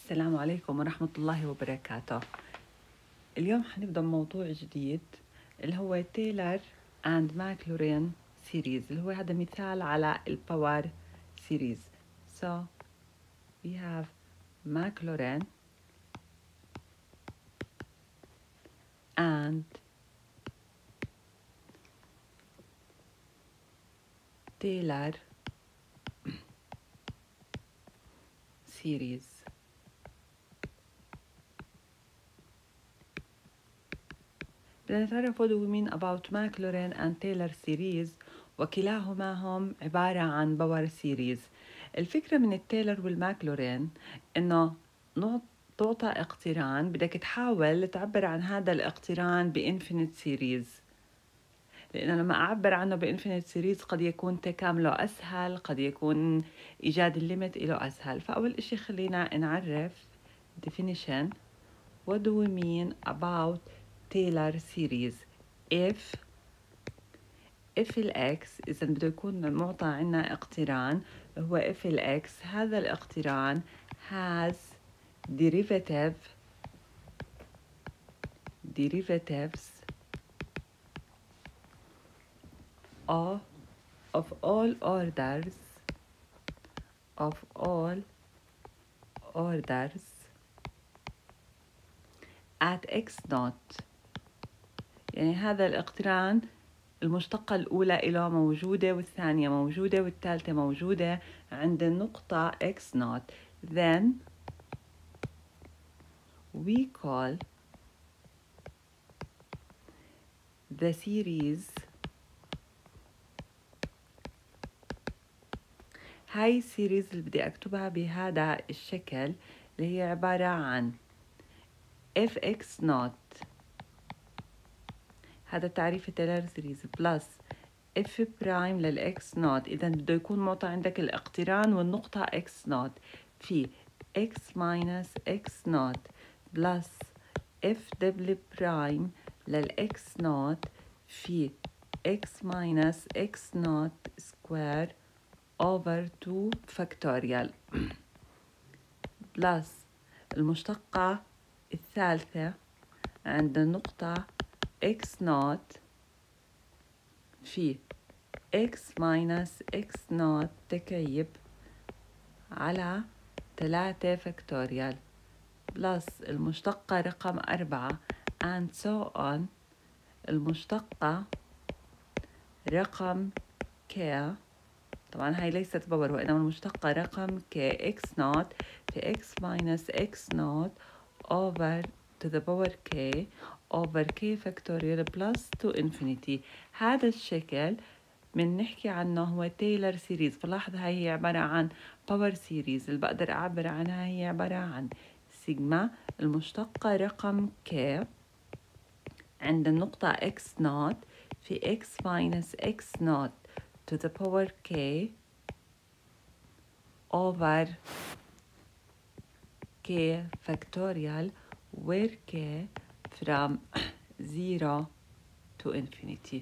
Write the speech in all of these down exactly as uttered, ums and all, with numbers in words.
السلام عليكم ورحمة الله وبركاته. اليوم حنبدأ موضوع جديد اللي هو تايلر and Maclaurin series، اللي هو هذا مثال على الباور series. So we have Maclaurin and Taylor series. بدنا نتعرف what do we mean about Maclaurin and Taylor series، وكلاهما هم عبارة عن باور سيريز. الفكرة من التايلر والماكلورين إنه تعطى اقتران بدك تحاول تعبر عن هذا الاقتران بإنفينيت سيريز، لأنه لما أعبر عنه بإنفينيت سيريز قد يكون تكامله أسهل، قد يكون إيجاد الليمت إله أسهل. فأول إشي خلينا نعرف definition. What do we mean about Taylor series؟ if if الإكس إذا بده يكون معطى عنا اقتران هو if الإكس، هذا الاقتران has derivative derivatives of of all orders of all orders at x naught. يعني هذا الاقتران المشتقة الأولى إله موجودة والثانية موجودة والثالثة موجودة عند النقطة x naught. Then we call the series هاي السيريز اللي بدي أكتبها بهذا الشكل اللي هي عبارة عن fx naught، هذا تعريف التايلر سيريز، بلس f برايم للx نوت. إذا بده يكون معطى عندك الاقتران والنقطة x نوت في x minus x نوت بلس f دبل برايم للx نوت في x minus x نوت سكوير over two فاكتوريال بلس المشتقة الثالثة عند النقطة x نوت في x minus x نوت تكعيب على ثلاثة فاكتوريال بلس المشتقة رقم أربعة and so on المشتقة رقم k. طبعا هاي ليست باور وإنما المشتقة رقم k x نوت في x minus x نوت over to the power k over k factorial plus to infinity. هذا الشكل من نحكي عنه هو تايلر سيريز. فلاحظ هاي هي عبارة عن باور سيريز اللي بقدر أعبر عنها هي عبارة عن سيجما المشتقة رقم k عند النقطة x نوت في x minus x نوت to the power k over k factorial where k from zero to infinity.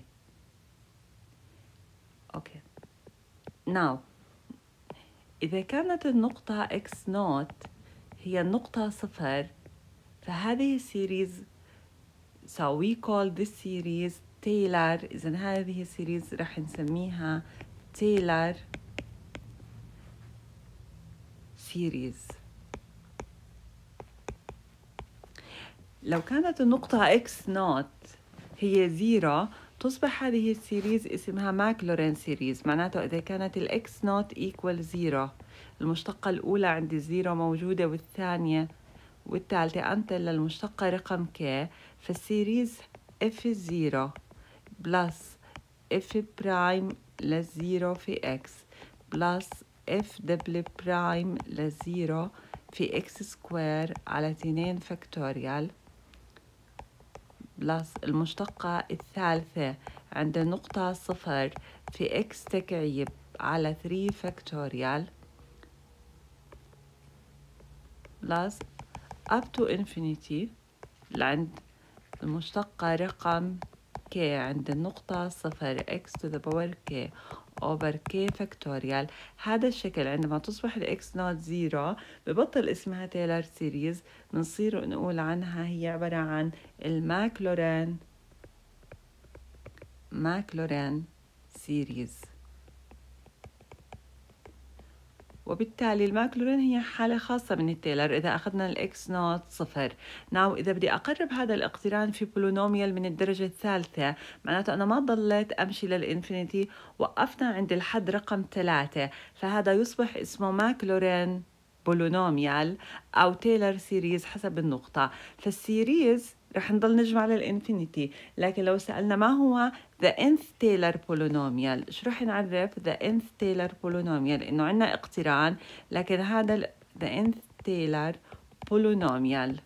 Okay. Now إذا كانت النقطة x نوت هي النقطة صفر فهذه السيريز so we call this series Taylor. إذن هذه السيريز رح نسميها Taylor series. لو كانت النقطة x نوت هي زيرو تصبح هذه السيريز اسمها ماكلورين سيريز. معناته إذا كانت الإكس نوت equal زيرو المشتقة الأولى عند الزيرو موجودة والثانية والثالثة أنتل للمشتقة رقم k فالسيريز f زيرو بلس f برايم للزيرو في x بلس f دبل برايم للزيرو في x سكوير على اثنين فاكتوريال بلس المشتقة الثالثة عند النقطة صفر في x تكعيب على ثلاثة فاكتوريال بلس up to infinity لعند المشتقة رقم k عند النقطة صفر x to the power k over k فاكتوريال. هذا الشكل عندما تصبح الإكس نوت زيرو ببطل اسمها تايلر سيريز، بنصير نقول عنها هي عبارة عن الماكلورين ماكلورين سيريز. وبالتالي الماكلورين هي حالة خاصة من التايلر إذا أخذنا الإكس نوت صفر. ناو إذا بدي أقرب هذا الاقتران في بولينوميال من الدرجة الثالثة، معناته أنا ما ضليت أمشي للإنفينيتي، وقفنا عند الحد رقم ثلاثة، فهذا يصبح اسمه ماكلورين بولينوميال أو تايلر سيريز حسب النقطة. فالسيريز رح نضل نجمع للإنفينيتي، لكن لو سألنا ما هو the nth Taylor polynomial، شو رح نعرف the nth Taylor polynomial؟ إنه عنا اقتران، لكن هذا the nth Taylor polynomial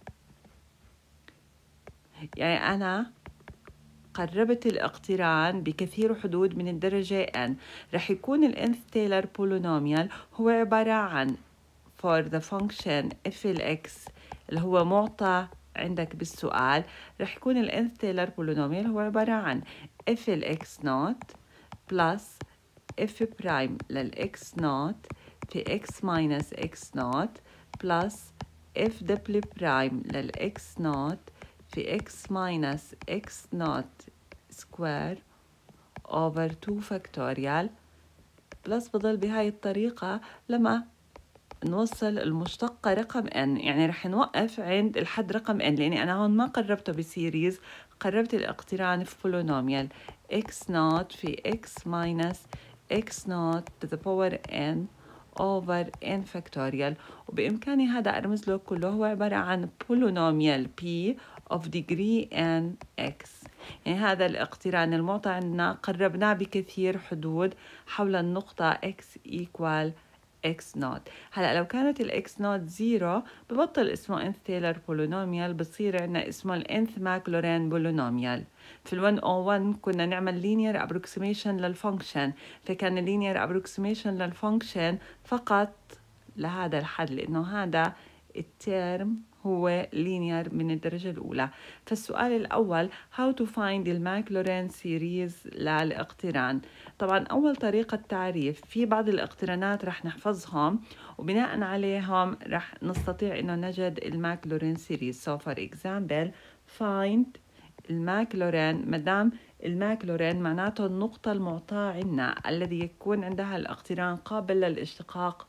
يعني أنا قربت الاقتران بكثير حدود من الدرجة n. رح يكون ال nth Taylor polynomial هو عبارة عن for the function f x اللي هو معطى عندك بالسؤال، رح يكون ال nth Taylor polynomial هو عبارة عن f ال x naught plus f prime لل x naught في x minus x naught plus f double prime لل x naught في x minus x naught square over two factorial plus بضل بهاي الطريقة لما نوصل المشتقة رقم n. يعني رح نوقف عند الحد رقم n، لأني أنا هون ما قربته بسيريز، قربت الاقتران في بولينوميال x naught في x minus x naught to the power n over n factorial. وبإمكاني هذا أرمز له كله، هو عبارة عن بولينوميال p of degree n x. يعني هذا الاقتران المعطى عندنا قربناه بكثير حدود حول النقطة x equal x naught. هلا لو كانت ال x naught زيرو ببطل اسمه nth Taylor polynomial، بصير عندنا اسمه ال nth Maclaurin polynomial. في ال مية وواحد كنا نعمل linear approximation للفانكشن، فكان linear approximation للفانكشن فقط لهذا الحد، لأنه هذا الترم هو linear من الدرجة الأولى. فالسؤال الأول how to find the Maclaurin series للاقتران. طبعا أول طريقة تعريف، في بعض الاقترانات رح نحفظهم وبناء عليهم رح نستطيع إنه نجد الماكلورين سيريز. so for example find الماكلورين. مدام الماكلورين معناته النقطة المعطاة عنا الذي يكون عندها الاقتران قابل للاشتقاق،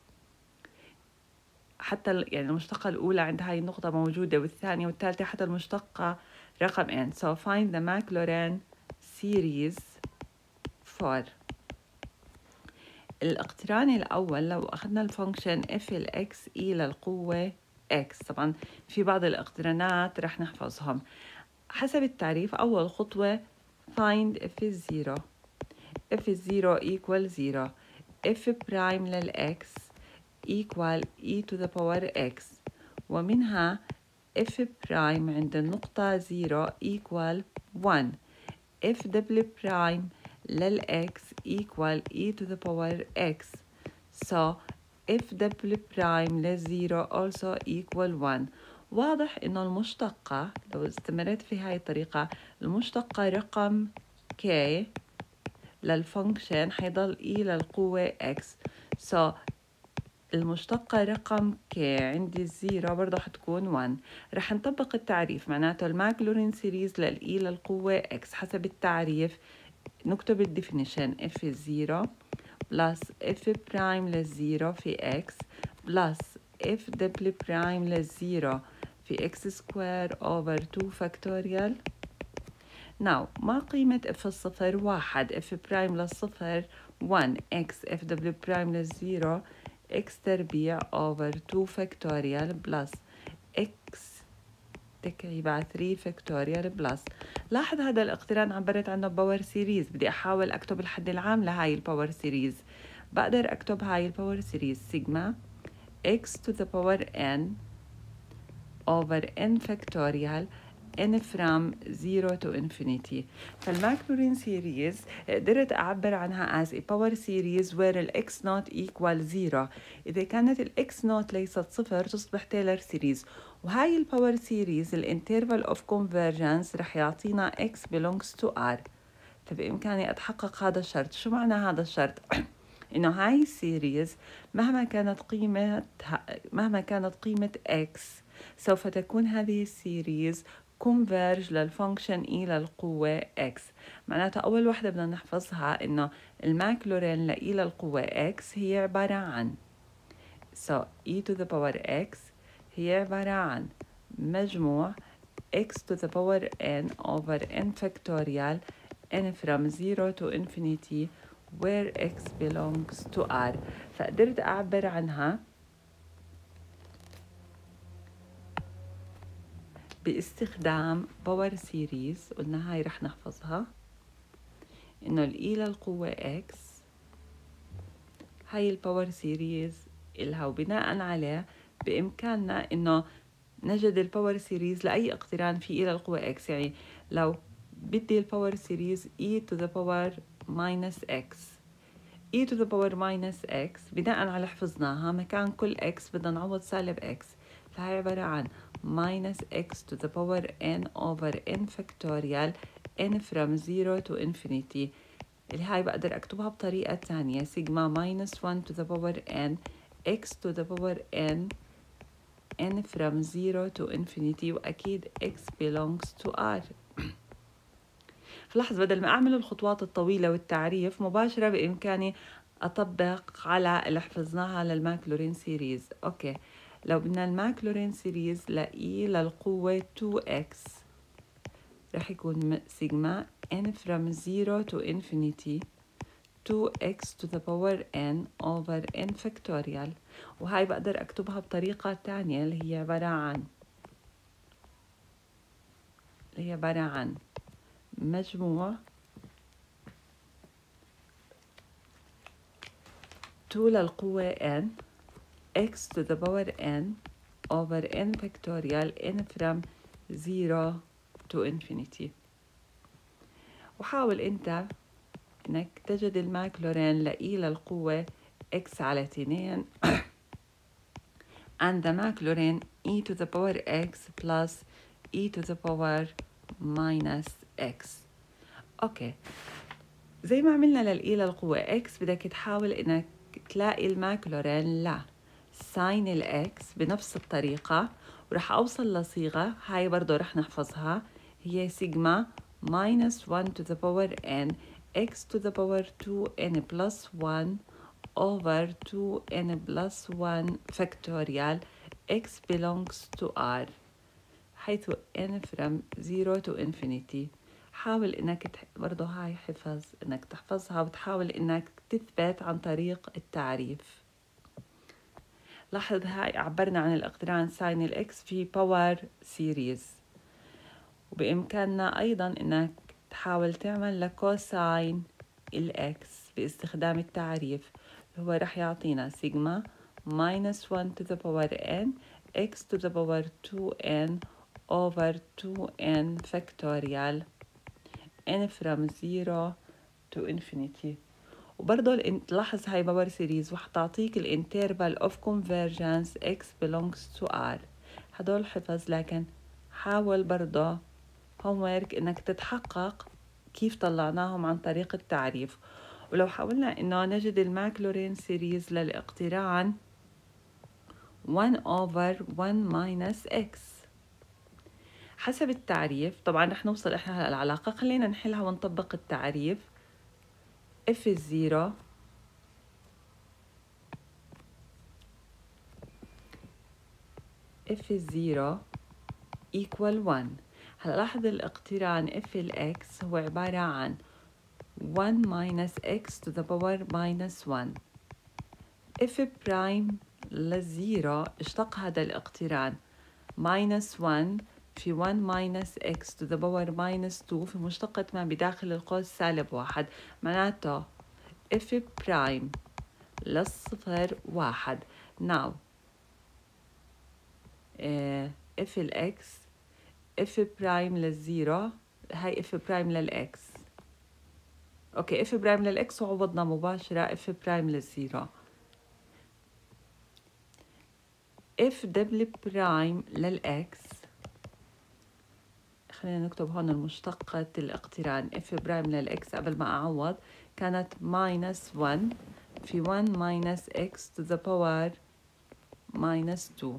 حتى يعني المشتقة الأولى عند هاي النقطة موجودة، والثانية والثالثة حتى المشتقة رقم n. so find the Maclaurin series for الاقتران الأول. لو أخذنا الفانكشن f ال x e للقوة x، طبعا في بعض الاقترانات رح نحفظهم حسب التعريف. أول خطوة find f zero f zero equal zero f prime لل x equal e to the power x، ومنها f prime عند النقطة zero equal one f double prime لل x equal e to the power x. so f double prime لل zero also equal one. واضح إنه المشتقة لو استمرت في هاي الطريقة، المشتقة رقم k للفانكشن حيضل e للقوة x. so المشتقة رقم k عندي الزيرو برضه حتكون واحد. رح نطبق التعريف، معناته الماكلورين سيريز للإي للقوة x حسب التعريف. نكتب الديفينيشن f زيرو بلس f برايم للزيرو في x بلس f دبل برايم للزيرو في x سكوير over two factorial. now ما قيمة f الصفر؟ واحد. f برايم للصفر واحد x f دبل برايم للزيرو x تربيع over two factorial plus x تكعيب على three factorial plus. لاحظ هذا الاقتران عبرت عنه باور سيريز. بدي أحاول أكتب الحد العام لهاي الباور سيريز. بقدر أكتب هاي الباور سيريز سيجما x to the power n over n factorial n from zero to infinity. فالماكلورين سيريز قدرت أعبر عنها as a power series where ال x naught equal zero. إذا كانت ال x naught ليست صفر تصبح تايلر سيريز، وهاي الباور سيريز الانترفال of convergence رح يعطينا x belongs to r. فبإمكاني أتحقق هذا الشرط. شو معنى هذا الشرط؟ إنه هاي السيريز مهما كانت قيمة مهما كانت قيمة x سوف تكون هذه السيريز converge للفانكشن e للقوة x. معناتها أول وحدة بدنا نحفظها إنه الماكلورين ل e للقوة x هي عبارة عن so e to the power x هي عبارة عن مجموع x to the power n over n factorial n from zero to infinity where x belongs to r. فقدرت أعبر عنها باستخدام باور سيريز. قلنا هاي رح نحفظها إنه الإي للقوة x هاي الباور سيريز إلها، وبناء عليه بإمكاننا إنه نجد الباور سيريز لأي اقتران في إي للقوة x. يعني لو بدي الباور سيريز e to the power minus x e to the power minus x بناء على حفظناها مكان كل x بدنا نعوض سالب x، فهي عبارة عن minus x to the power n over n factorial n from zero to infinity، اللي هاي بقدر أكتبها بطريقة تانية سيجما minus one to the power n x to the power n n from zero to infinity، وأكيد x belongs to r. فلاحظ بدل ما أعمل الخطوات الطويلة والتعريف مباشرة بإمكاني أطبق على اللي حفظناها للماكلورين سيريز. أوكي، لو بدنا الماكلورين سيريز لإي للقوة تو إكس رح يكون سيجما n from zero to infinity two x to the power n over n factorial، وهاي بقدر أكتبها بطريقة تانية اللي هي عبارة عن اللي هي عبارة عن مجموع two للقوة n x to the power n over n factorial n from zero to infinity. وحاول أنت إنك تجد الماكلورين لإي للقوة x على اثنين and the maclaurin e to the power x plus e to the power minus x. أوكي، زي ما عملنا للإي للقوة x بدك تحاول إنك تلاقي الماكلورين لا ساين الإكس بنفس الطريقة، ورح أوصل لصيغة هاي برضو رح نحفظها هي سيجما minus one to the power n x to the power two n plus one over two n plus one factorial x belongs to r، حيث n from zero to infinity. حاول إنك تح... برضو هاي حفظ إنك تحفظها وتحاول إنك تثبت عن طريق التعريف. لاحظ هاي عبرنا عن الاقتران ساين الإكس في باور سيريز، وبإمكاننا أيضا إنك تحاول تعمل لكوساين الإكس باستخدام التعريف، هو رح يعطينا سيجما minus one to the power n x to the power two n over two n factorial n from zero to infinity. وبرضه تلاحظ هاي باور سيريز وحتعطيك الانترفال of convergence x belongs to r. هدول حفظ، لكن حاول برضه homework إنك تتحقق كيف طلعناهم عن طريق التعريف. ولو حاولنا إنه نجد الماكلورين سيريز للاقتران one over one minus x حسب التعريف، طبعا رح نوصل إحنا العلاقة، خلينا نحلها ونطبق التعريف. f is zero f is zero equal one. هلا لاحظ الاقتران f الx هو عبارة عن one minus x to the power minus one. f prime للزيرو اشتق هذا الاقتران minus one في one minus x to the power minus two في مشتقة ما بداخل القوس سالب واحد، معناته f prime للصفر واحد. now اه f الx f prime للزيرو هاي f prime للx. اوكي f prime للx وعوضنا مباشرة f prime للزيرو. f double prime للx خلينا نكتب هون المشتقة الاقتران اف برايم للإكس قبل ما أعوض كانت minus one في one minus x to the power minus two.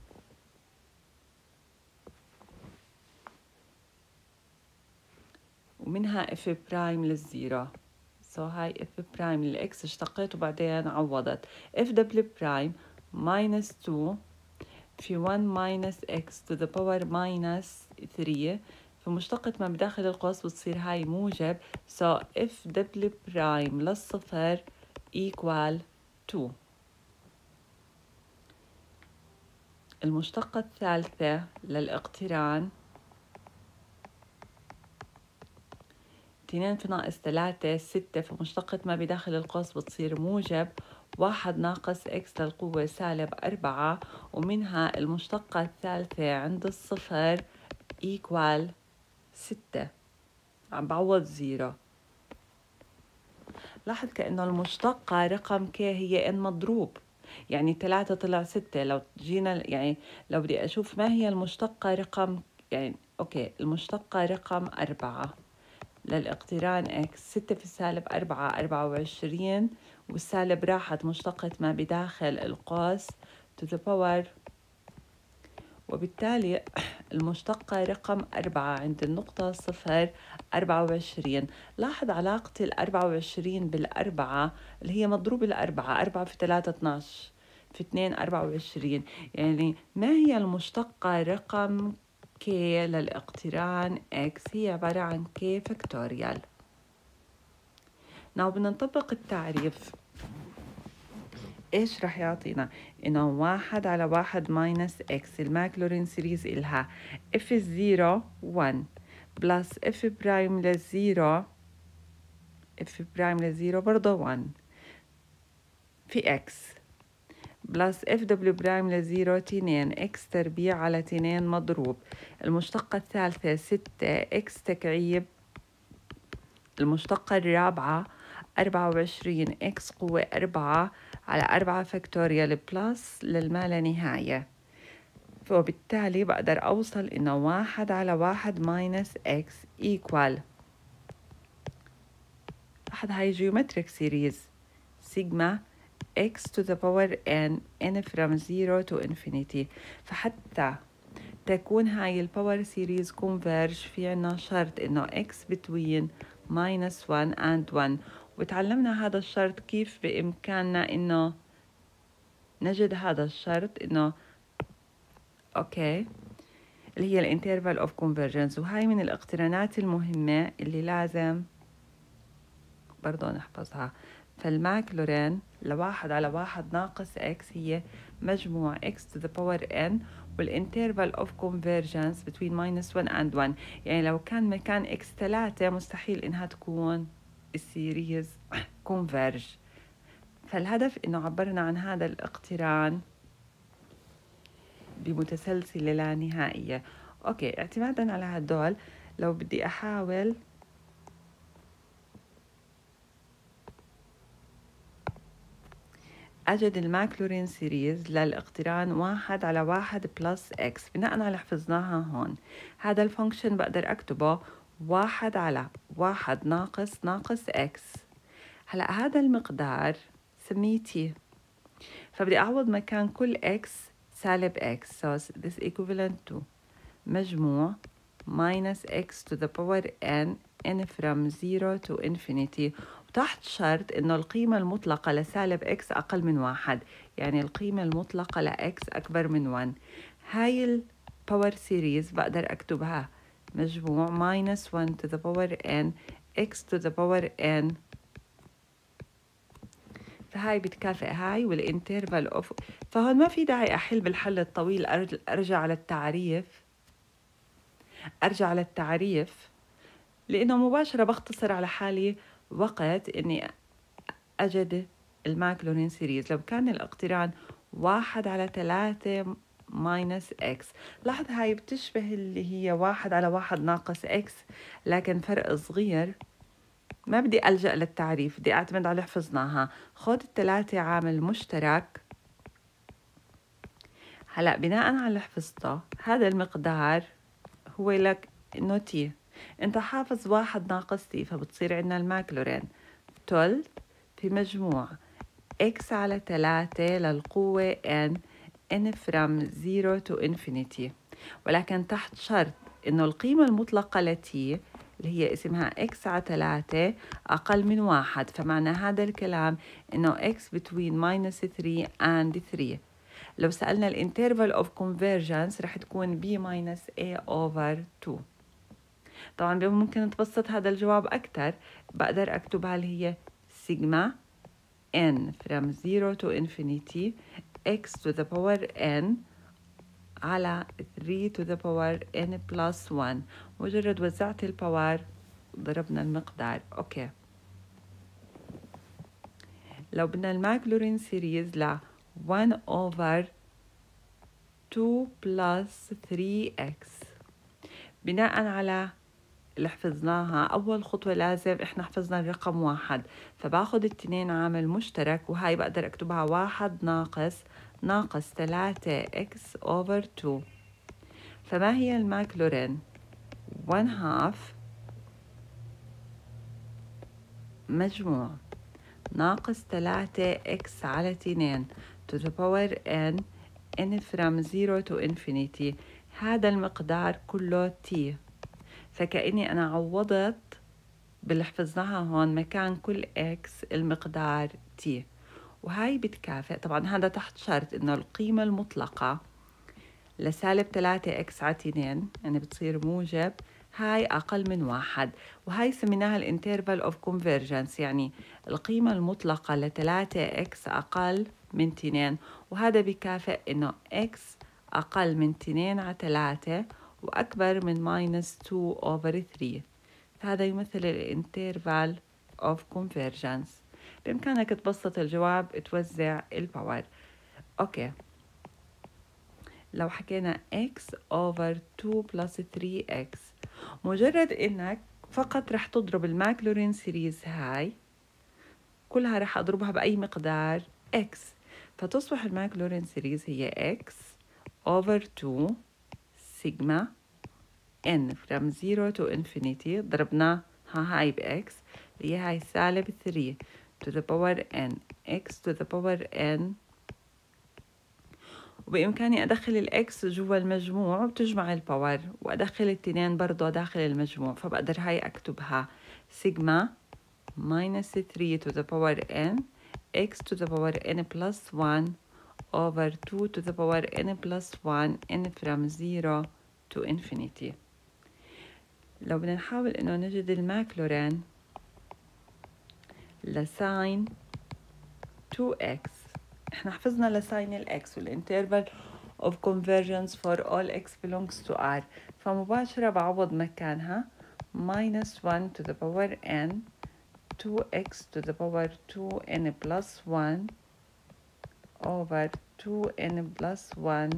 ومنها اف برايم للزيرو. so هاي اف برايم للإكس اشتقيت وبعدين عوضت. اف دبل برايم minus two في one minus x to the power minus three. فمشتقة ما بداخل القوس بتصير هاي موجب. so f دبل برايم للصفر equal two. المشتقة الثالثة للاقتران اثنين في ناقص ثلاثة ستة. فمشتقة ما بداخل القوس بتصير موجب واحد ناقص x للقوة سالب أربعة. ومنها المشتقة الثالثة عند الصفر equal ستة. عم بعوض زيرو. لاحظ كأنه المشتقة رقم k هي n مضروب، يعني ثلاثة طلع ستة. لو جينا يعني لو بدي أشوف ما هي المشتقة رقم يعني أوكي المشتقة رقم أربعة للاقتران x ستة في السالب أربعة أربعة وعشرين. والسالب راحت مشتقة ما بداخل القوس to the power. وبالتالي المشتقة رقم أربعة عند النقطة صفر أربعة وعشرين. لاحظ علاقة الأربعة وعشرين بالأربعة اللي هي مضروب الأربعة. أربعة في ثلاثة اثناش في اثنين أربعة وعشرين. يعني ما هي المشتقة رقم k للاقتران x؟ هي عبارة عن k فاكتوريال. ناو بدنا نطبق التعريف. إيش رح يعطينا؟ إنه واحد على واحد ماينس إكس. الماكلورين سيريز إلها إف الزيرو ون بلس إف برايم للزيرو إف برايم للزيرو برضه ون في إكس بلس إف دبليو برايم للزيرو تنين إكس تربيع على تنين مضروب. المشتقة الثالثة ستة إكس تكعيب. المشتقة الرابعة أربعة وعشرين إكس قوة أربعة على أربعة فاكتوريال بلس للما لا نهاية. فبالتالي بقدر أوصل إنه واحد على واحد ماينس إكس إيكوال. لاحظ هاي جيومتريك سيريز سيجما x to the power n n from zero to infinity. فحتى تكون هاي الباور سيريز كونفيرج في عنا شرط إنه x between minus one and one. وتعلمنا هذا الشرط كيف بإمكاننا إنه نجد هذا الشرط إنه أوكي اللي هي الانترفال اوف كونفرجنس. وهاي من الاقترانات المهمة اللي لازم برضو نحفظها. فالماكلورين لواحد على واحد ناقص x هي مجموع x to the power n والانترفال اوف كونفرجنس between minus one and one. يعني لو كان مكان x ثلاثة مستحيل إنها تكون السيريز كونفرج. فالهدف إنه عبرنا عن هذا الاقتران بمتسلسلة لا نهائية. أوكي اعتمادا على هدول لو بدي أحاول أجد الماكلورين سيريز للاقتران واحد على واحد بلس إكس بناء على حفظناها هون. هذا الفانكشن بقدر أكتبه واحد على واحد ناقص ناقص إكس. هلأ هذا المقدار سميه تي. فبدي أعوض مكان كل إكس سالب إكس. so this equivalent to مجموع minus x to the power n n from zero to infinity. وتحت شرط إنه القيمة المطلقة لسالب x أقل من واحد. يعني القيمة المطلقة لx أكبر من واحد. هاي الباور سيريز بقدر أكتبها مجموع minus one to the power n x to the power n. فهاي بتكافئ هاي والانترفال اوف. فهون ما في داعي أحل بالحل الطويل. أرجع على التعريف أرجع للتعريف لأنه مباشرة بختصر على حالي وقت إني أجد الماكلورين سيريز. لو كان الاقتران واحد على ثلاثة ماينس إكس. لاحظ هاي بتشبه اللي هي واحد على واحد ناقص إكس لكن فرق صغير. ما بدي ألجأ للتعريف بدي أعتمد على حفظناها. خد الثلاثة عامل مشترك. هلأ بناء على حفظته هذا المقدار هو لك إنه تي. أنت حافظ واحد ناقص تي، فبتصير عندنا الماكلورين تلت في مجموع x على تلاتة للقوة n n from zero to infinity، ولكن تحت شرط إنه القيمة المطلقة لتي اللي هي اسمها x على تلاتة أقل من واحد، فمعنى هذا الكلام إنه x between minus three and three. لو سألنا الانترفال of convergence رح تكون b minus a over two. طبعا ممكن نتبسط هذا الجواب أكتر، بقدر أكتبها اللي هي سيجما n from zero to infinity x to the power n على three to the power n plus one. مجرد وزعت الباور ضربنا المقدار. أوكي، لو بدنا الماكلورين سيريز ل one over two plus three x، بناء على اللي حفظناها أول خطوة لازم إحنا حفظنا الرقم واحد، فباخد التنين عامل مشترك، وهاي بقدر أكتبها واحد ناقص ناقص تلاتة x over two. فما هي الماكلورين؟ one half مجموع ناقص تلاتة x على تنين to the power n n from zero to infinity. هذا المقدار كله t، فكأني أنا عوضت باللي حفظناها هون مكان كل x المقدار t، وهاي بتكافئ. طبعا هذا تحت شرط إنه القيمة المطلقة لسالب تلاتة x على اتنين يعني بتصير موجب هاي أقل من واحد، وهاي سميناها الانترفال اوف كونفرجنس، يعني القيمة المطلقة لتلاتة x أقل من اتنين، وهذا بكافئ إنه x أقل من اتنين على تلاتة وأكبر من minus two over three. هذا يمثل الانترفال اوف كونفرجنس. بإمكانك تبسط الجواب توزع الباور. أوكي، لو حكينا x over two plus three x، مجرد إنك فقط رح تضرب الماكلورين سيريز هاي كلها رح أضربها بأي مقدار x، فتصبح الماكلورين سيريز هي x over two سيجما n from zero to infinity ضربناها هاي بx اللي هي هاي سالب three to the power n x to the power n، وبإمكاني أدخل الإكس جوا المجموع وتجمع الباور، وأدخل التنين برضو داخل المجموع، فبقدر هاي أكتبها سيجما minus three to the power n x to the power n plus one over two to the power n plus one n from zero to infinity. لو بدنا نحاول إنه نجد الماكلورين لساين two x، إحنا حفظنا لساين الإكس والانترفال of convergence for all x belongs to r، فمباشرة بعوض مكانها minus one to the power n two x to the power two n plus one over two n plus one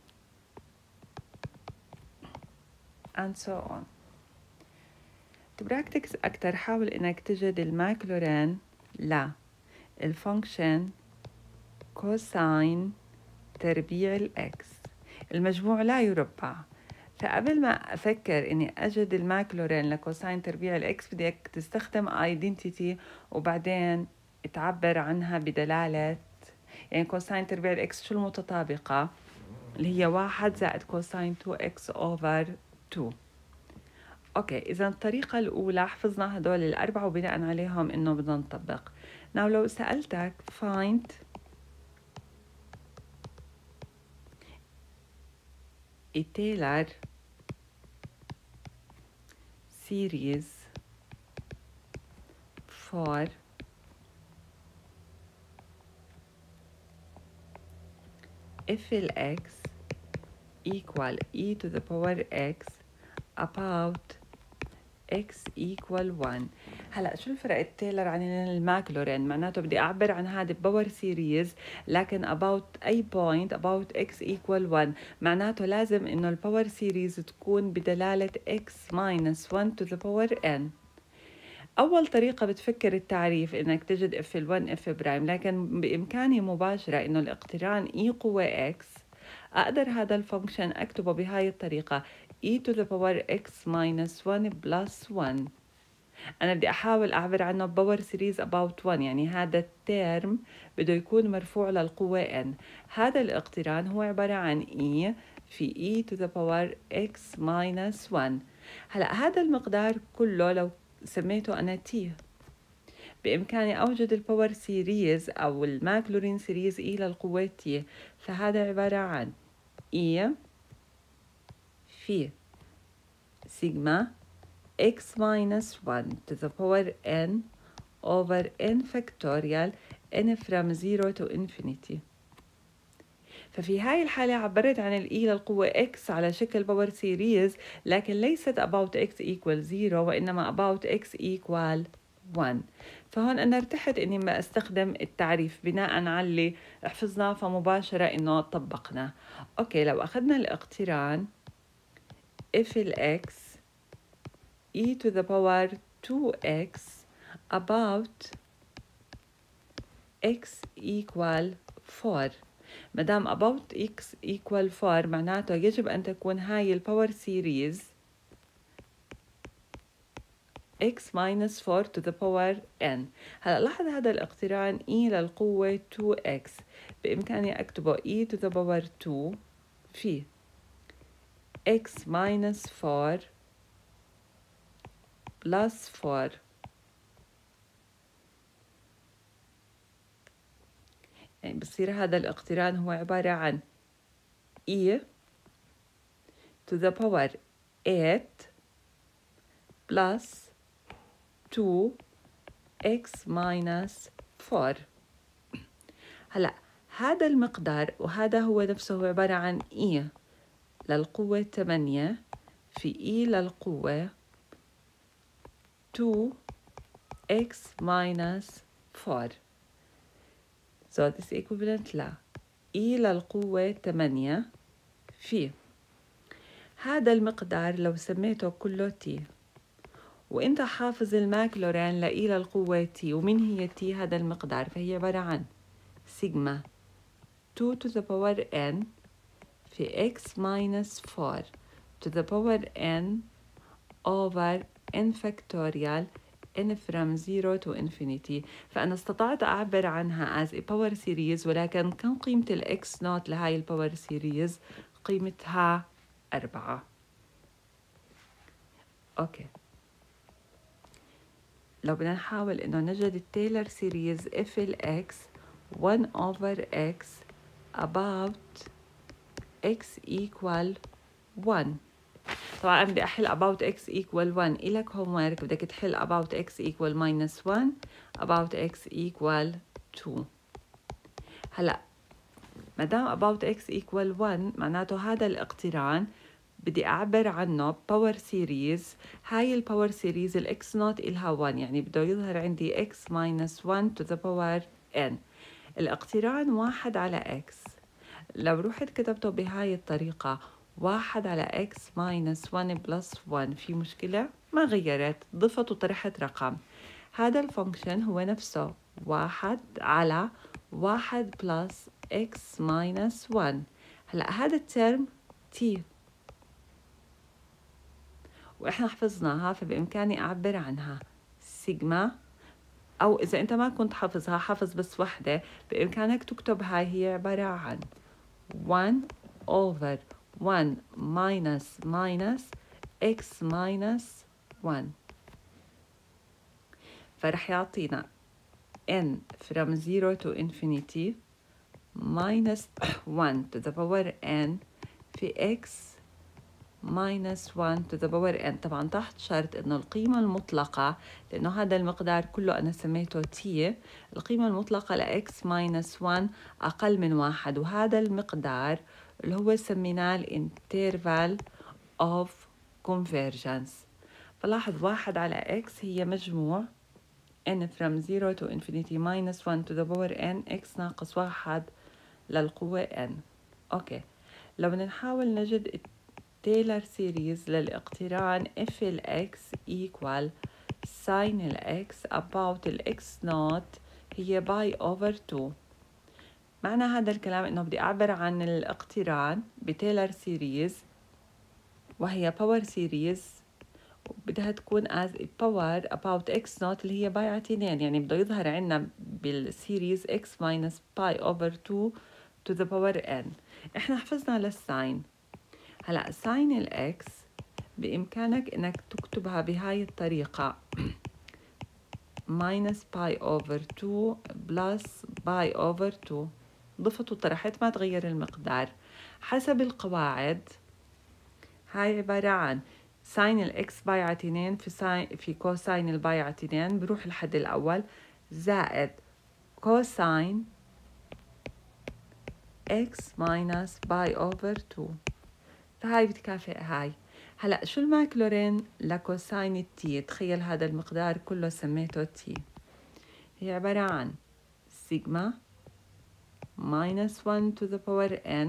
and so on. تبراكتكس أكتر حاول إنك تجد الماكلورين لا الفانكشن كوساين تربيع الإكس، المجموع لا يربع. فقبل ما أفكر إني أجد الماكلورين لكوساين تربيع الإكس بدك تستخدم identity وبعدين تعبر عنها بدلالة، يعني كوساين تربيع الإكس شو المتطابقة اللي هي واحد زائد كوساين two x over two. أوكي، إذا الطريقة الأولى حفظنا هدول الأربعة وبناء عليهم إنه بدنا نطبق. now لو سألتك find a Taylor series for f ال x equal e to the power x about x equal one. هلا شو الفرق التايلر عن الماكلورين؟ معناته بدي أعبر عن هذا باور سيريز لكن about أي point about x equal one، معناته لازم إنه الباور سيريز تكون بدلالة x minus one to the power n. أول طريقة بتفكر التعريف إنك تجد f ال one f برايم، لكن بإمكاني مباشرة إنه الاقتران e قوة x أقدر هذا الفانكشن أكتبه بهاي الطريقة e to the power x minus one plus one. أنا بدي أحاول أعبر عنه باور سيريز about one، يعني هذا الترم بده يكون مرفوع للقوة n. هذا الاقتران هو عبارة عن e في e to the power x minus one. هلأ هذا المقدار كله لو سميته أنا t، بإمكاني أوجد الباور سيريز أو الماكلورين سيريز e للقوة t، فهذا عبارة عن e في سيجما x minus one to the power n over n factorial n from zero to infinity. ففي هاي الحالة عبرت عن ال e للقوة x على شكل باور سيريز، لكن ليست about x equal zero وإنما about x equal one. فهون أنا ارتحت إني ما أستخدم التعريف بناء على اللي حفظناه، فمباشرة إنه طبقنا. أوكي، لو أخذنا الاقتران if ال x e to the power two x about x equal four. مدام about x equal four معناته يجب أن تكون هاي الباور سيريز x minus four to the power n. هلأ لاحظ هذا الاقتران e للقوة two x، بإمكاني أكتبه e to the power two في x minus four plus four. يعني بصير هذا الاقتران هو عبارة عن e to the power eight plus two x minus four. هلأ هذا المقدار وهذا هو نفسه هو عبارة عن e للقوة ثمانية في e للقوة two x minus four. So this equivalent ل e للقوة ثمانية في هذا المقدار لو سميته كله t، وانت حافظ الماكلورين ل e للقوة t، ومن هي t هذا المقدار، فهي عبارة عن سيجما two to the power n في x minus four to the power n over n factorial n from zero to infinity. فأنا استطعت أعبر عنها as a power series، ولكن كم قيمة ال x naught لهاي الباور سيريز؟ قيمتها أربعة. أوكي، لو بدنا نحاول إنه نجد التايلر سيريز if ال x one over x about x equal one. طبعا أنا بدي أحل about x equal one. إلك homework بدك تحل about x equal minus one about x equal two. هلأ مدام about x equal one معناته هذا الاقتران بدي أعبر عنه power series. هاي الباور سيريز ال x naught إلها one، يعني بده يظهر عندي x minus one to the power n. الاقتران واحد على x، لو رحت كتبته بهاي الطريقة واحد على x minus one plus one، في مشكلة؟ ما غيرت، ضفت وطرحت رقم. هذا الفانكشن هو نفسه واحد على واحد plus x minus one. هلأ هذا الترم t وإحنا حفظناها، فبإمكاني أعبر عنها سيجما، أو إذا أنت ما كنت حافظها حافظ بس وحدة، بإمكانك تكتب هاي هي عبارة عن one over one minus minus x minus one. فرح يعطينا n from zero to infinity minus one to the power n في x minus one to the power n. طبعا تحت شرط إنه القيمة المطلقة، لأنه هذا المقدار كله أنا سميته t، القيمة المطلقة ل x minus one أقل من واحد، وهذا المقدار اللي هو سميناه ال interval of convergence. فلاحظ واحد على x هي مجموع n from zero to infinity minus one to the power n x ناقص واحد للقوة n. أوكي، لو بدنا نحاول نجد تايلر سيريز للاقتران if ال x equal sin ال x about ال x naught هي باي over two. معنى هذا الكلام إنه بدي أعبر عن الاقتران بتايلر سيريز وهي power series بدها تكون as a power about x naught اللي هي باي على اثنين، يعني بده يظهر عنا بالسيريز x minus pi over two to the power n. احنا حفظنا للساين. هلأ ساين الاكس بإمكانك إنك تكتبها بهاي الطريقة minus pi over two plus pi over two، ضفت وطرحت ما تغير المقدار. حسب القواعد هاي عبارة عن ساين الاكس باي على اثنين في ساين في كوساين الباي على اثنين بروح الحد الأول زائد كوساين x minus باي over two، فهاي بتكافئ هاي. هلأ شو الماكلورين لكوساين التي؟ تخيل هذا المقدار كله سميته تي، هي عبارة عن سيجما minus one to the power n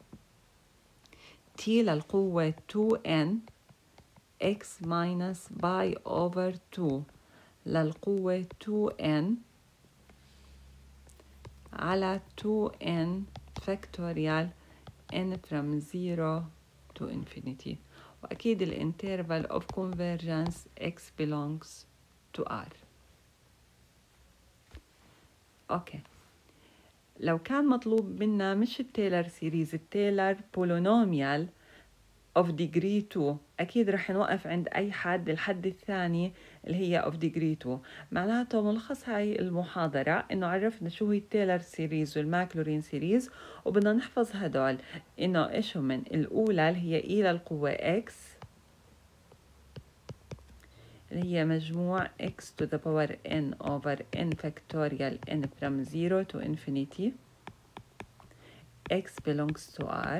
t للقوة two n x minus باي over two للقوة two n على two n factorial n from zero to infinity. وأكيد ال interval of convergence x belongs to R. أوكي، لو كان مطلوب منا مش التايلر سيريز، التايلر بولينوميال of degree two، أكيد رح نوقف عند أي حد، الحد الثاني اللي هي of degree two. معناته ملخص هاي المحاضرة إنه عرفنا شو هي التايلر سيريز والماكلورين سيريز، وبدنا نحفظ هدول إنه إيش هم. الأولى اللي هي E للقوة x اللي هي مجموع x to the power n over n factorial n from zero to infinity x belongs to R.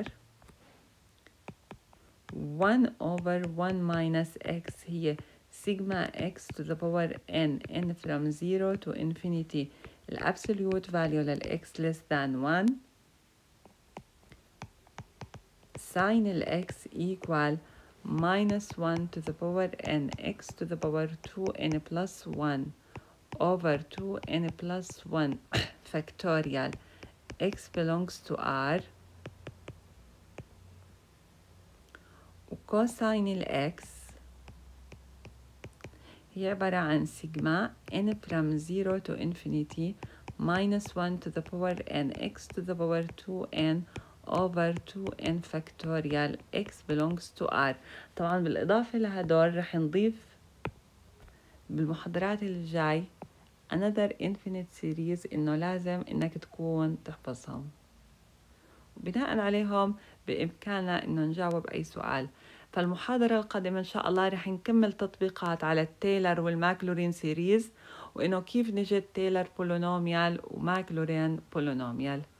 one over one minus x هي sigma x to the power n n from zero to infinity الابسوليوت value لل x less than one sin ال x equal minus one to the power n x to the power two n plus one over two n plus one factorial x belongs to R. وكوساين ال x هي عبارة عن سيجما n from zero to infinity minus one to the power n x to the power two n over two n factorial x belongs to R. طبعا بالإضافة لهدول رح نضيف بالمحاضرات الجاي another infinite series إنه لازم إنك تكون تحفظهم، وبناء عليهم بإمكاننا إنه نجاوب أي سؤال. فالمحاضرة القادمة إن شاء الله رح نكمل تطبيقات على التايلر والماكلورين سيريز، وإنه كيف نجد تايلر بولينوميال وماكلورين بولينوميال.